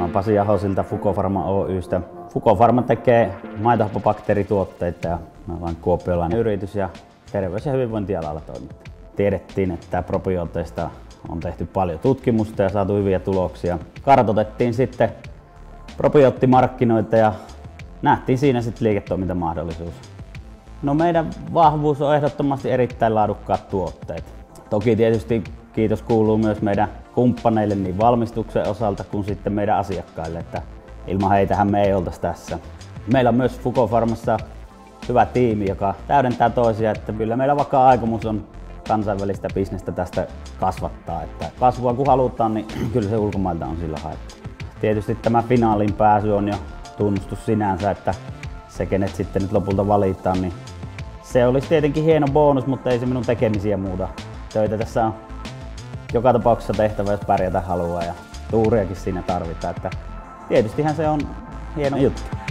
oon Pasi Ahosilta Fukofarma Oy:stä. Fukofarma tekee maitohappobakteerituotteita ja me ollaan kuopiolainen yritys ja terveys- ja hyvinvointialalla toimitaan. Tiedettiin, että probiooteista on tehty paljon tutkimusta ja saatu hyviä tuloksia. Kartoitettiin sitten probioottimarkkinoita ja nähtiin siinä sitten liiketoimintamahdollisuus. No meidän vahvuus on ehdottomasti erittäin laadukkaat tuotteet. Toki tietysti kiitos kuuluu myös meidän kumppaneille niin valmistuksen osalta kuin sitten meidän asiakkaille, että ilman heitähän me ei oltaisi tässä. Meillä on myös Fukofarmassa hyvä tiimi, joka täydentää toisiaan, että kyllä meillä vakaa aikomus on kansainvälistä bisnestä tästä kasvattaa. Että kasvua kun halutaan, niin kyllä se ulkomailta on sillä haettu. Tietysti tämä finaalin pääsy on jo tunnustus sinänsä, että se kenet sitten nyt lopulta valitaan, niin se olisi tietenkin hieno bonus, mutta ei se minun tekemisiä muuta. Töitä tässä on joka tapauksessa tehtävä, jos pärjätä haluaa ja tuuriakin siinä tarvitaan. Että tietystihän se on hieno juttu.